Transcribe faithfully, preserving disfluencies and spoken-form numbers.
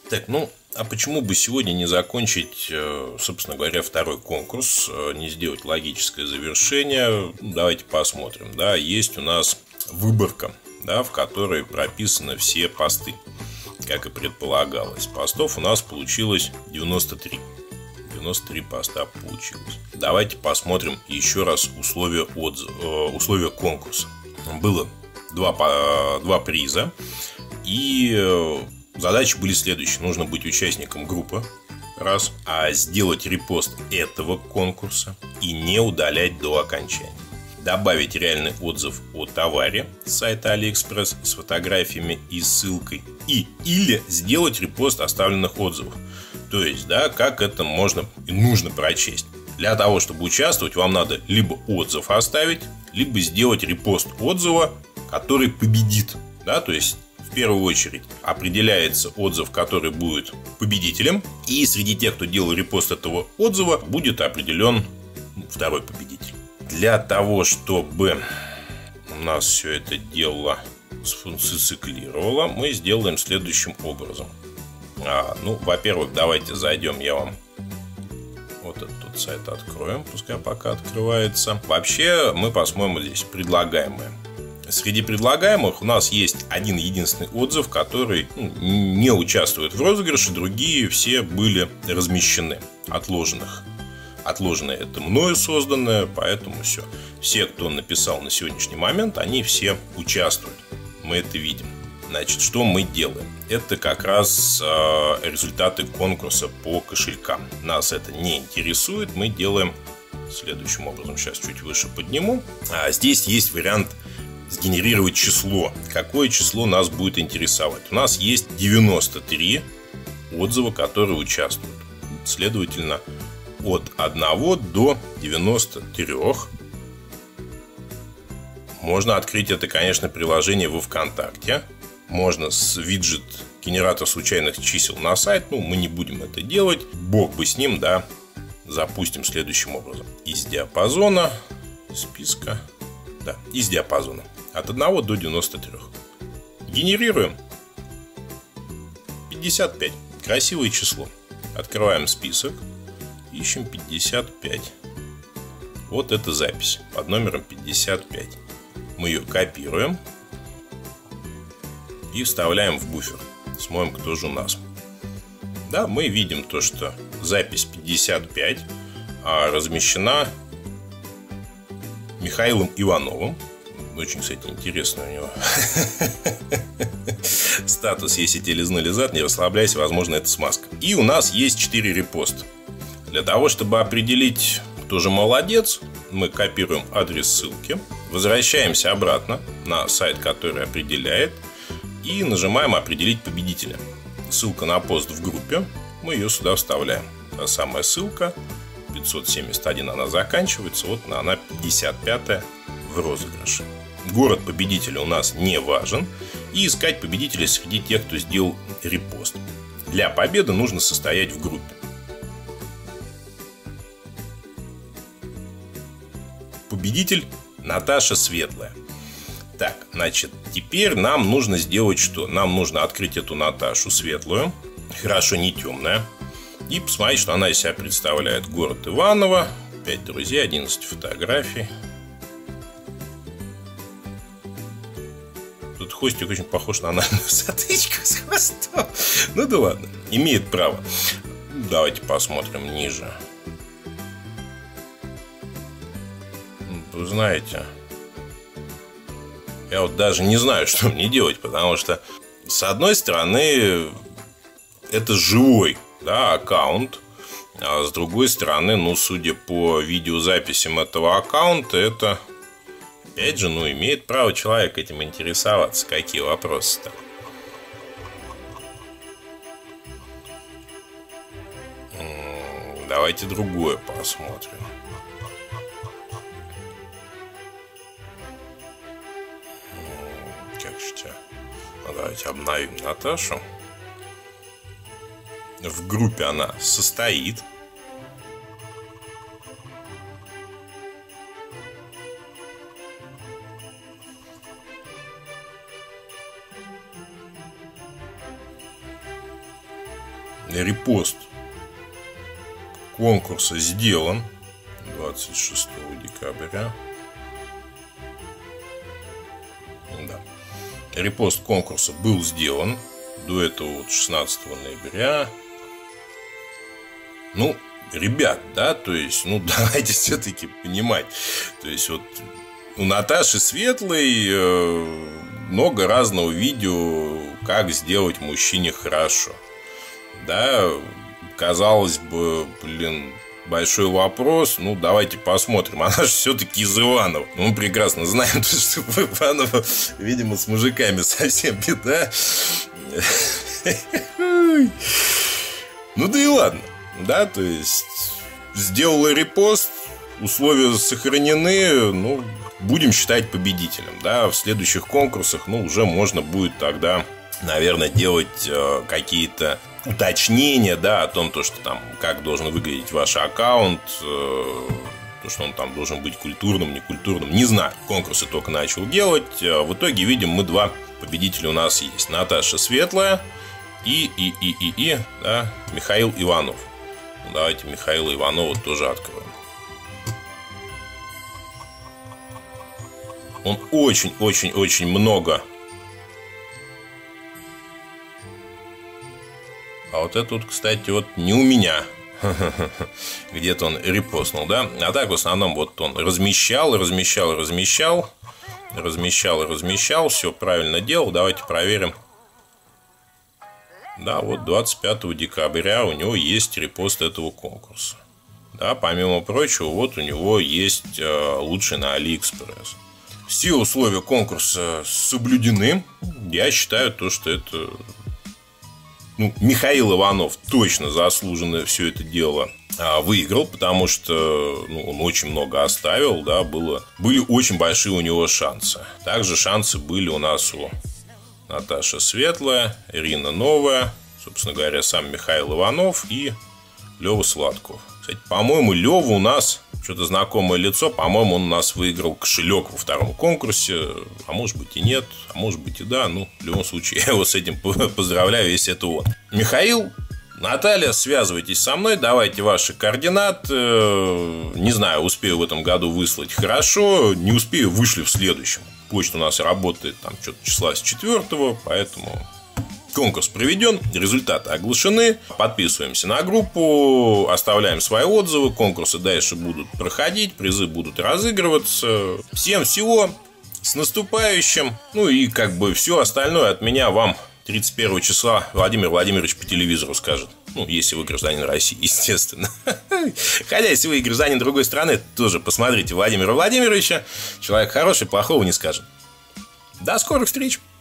Так, ну, а почему бы сегодня не закончить, собственно говоря, второй конкурс, не сделать логическое завершение? Давайте посмотрим. Да, есть у нас выборка, да, в которой прописаны все посты, как и предполагалось. Постов у нас получилось девяносто три. девяносто три поста получилось. Давайте посмотрим еще раз условия, отзыва, условия конкурса. Было два, два приза. И задачи были следующие. Нужно быть участником группы, раз, а сделать репост этого конкурса и не удалять до окончания. Добавить реальный отзыв о товаре с сайта AliExpress с фотографиями и ссылкой. И или сделать репост оставленных отзывов. То есть, да, как это можно и нужно прочесть. Для того, чтобы участвовать, вам надо либо отзыв оставить, либо сделать репост отзыва, который победит. Да, то есть, в первую очередь определяется отзыв, который будет победителем. И среди тех, кто делал репост этого отзыва, будет определен второй победитель. Для того, чтобы у нас все это дело сциклировало, мы сделаем следующим образом. А, ну, во-первых, давайте зайдем, я вам вот этот сайт откроем, пускай пока открывается. Вообще, мы посмотрим здесь предлагаемое. Среди предлагаемых у нас есть один единственный отзыв, который ну, не участвует в розыгрыше, другие все были размещены, отложенных. Отложенное это мною созданное, поэтому все. Все, кто написал на сегодняшний момент, они все участвуют. Мы это видим. Значит, что мы делаем? Это как раз э, результаты конкурса по кошелькам. Нас это не интересует. Мы делаем следующим образом. Сейчас чуть выше подниму. А здесь есть вариант сгенерировать число. Какое число нас будет интересовать? У нас есть девяносто три отзыва, которые участвуют. Следовательно, от одного до девяноста трёх. Можно открыть это, конечно, приложение во ВКонтакте. Можно с виджет генератор случайных чисел на сайт. Ну, мы не будем это делать. Бог бы с ним, да. Запустим следующим образом. Из диапазона списка. Да, из диапазона. От одного до девяноста трёх. Генерируем. пятьдесят пять. Красивое число. Открываем список. Ищем пятьдесят пять. Вот эта запись под номером пятьдесят пять. Мы ее копируем и вставляем в буфер. Смотрим, кто же у нас. Да, мы видим то, что запись пятьдесят пять размещена Михаилом Ивановым. Очень, кстати, интересно у него статус. Если тебе лизнули зад, не расслабляйся, возможно, это смазка. И у нас есть четыре репоста. Для того, чтобы определить, кто же молодец, мы копируем адрес ссылки, возвращаемся обратно на сайт, который определяет, и нажимаем «Определить победителя». Ссылка на пост в группе, мы ее сюда вставляем. Та самая ссылка, пятьсот семьдесят один она заканчивается, вот она пятьдесят пятая в розыгрыше. Город победителя у нас не важен, и искать победителя среди тех, кто сделал репост. Для победы нужно состоять в группе. Победитель Наташа Светлая. Так, значит, теперь нам нужно сделать что? Нам нужно открыть эту Наташу Светлую. Хорошо, не темная. И посмотреть, что она из себя представляет. Город Иваново. пять друзей, одиннадцать фотографий. Тут хвостик очень похож на анальную затычку с хвостом. Ну да ладно, имеет право. Давайте посмотрим ниже. Вы знаете, я вот даже не знаю, что мне делать, потому что, с одной стороны, это живой, да, аккаунт, а с другой стороны, ну, судя по видеозаписям этого аккаунта, это, опять же, ну, имеет право человек этим интересоваться. Какие вопросы-то? Давайте другое посмотрим. Давайте обновим Наташу. В группе она состоит. репост конкурса сделан двадцать шестого декабря. Да. Репост конкурса был сделан. До этого вот шестнадцатого ноября. Ну, ребят, да, то есть, ну, давайте все-таки понимать. То есть, вот у Наташи Светлой э, много разного видео, как сделать мужчине хорошо. Да, казалось бы, блин, большой вопрос. Ну, давайте посмотрим. Она же все-таки из Иванова. Мы прекрасно знаем, что в Иваново, видимо, с мужиками совсем беда. Ну да и ладно. Да, то есть сделала репост, условия сохранены, ну, будем считать победителем. Да, в следующих конкурсах, ну, уже можно будет тогда, наверное, делать э, какие-то уточнения, да, о том, то, что там, как должен выглядеть ваш аккаунт, э, то, что он там должен быть культурным, некультурным, не знаю. Конкурсы только начал делать. В итоге, видим, мы два победителя у нас есть. Наташа Светлая и, и, и, и, и да, Михаил Иванов. Ну, давайте Михаила Иванова тоже откроем. Он очень-очень-очень много. А вот это вот, кстати, вот не у меня. Где-то он репостнул, да? А так, в основном, вот он размещал, размещал, размещал. Размещал, размещал. Все правильно делал. Давайте проверим. Да, вот двадцать пятого декабря у него есть репост этого конкурса. Да, помимо прочего, вот у него есть э, лучший на Алиэкспресс. Все условия конкурса соблюдены. Я считаю то, что это... Ну, Михаил Иванов точно заслуженно все это дело а, выиграл, потому что ну, он очень много оставил, да, было, были очень большие у него шансы. Также шансы были у нас у Наташи Светлая, Ирина Новая, собственно говоря, сам Михаил Иванов и Лёва Сладков. Кстати, по-моему, Лёва у нас что-то знакомое лицо. По-моему, он у нас выиграл кошелек во втором конкурсе. А может быть и нет, а может быть и да. Ну, в любом случае, я его с этим поздравляю, если это он. Михаил, Наталья, связывайтесь со мной, давайте ваши координаты. Не знаю, успею в этом году выслать, хорошо. Не успею, вышли в следующем. Почта у нас работает там что-то числа с четвёртого, поэтому... Конкурс проведен, результаты оглашены. Подписываемся на группу, оставляем свои отзывы. Конкурсы дальше будут проходить, призы будут разыгрываться. Всем всего, с наступающим. Ну и как бы все остальное от меня вам тридцать первого числа Владимир Владимирович по телевизору скажет. Ну, если вы гражданин России, естественно. Хотя, если вы гражданин другой страны, тоже посмотрите Владимира Владимировича. Человек хороший, плохого не скажет. До скорых встреч!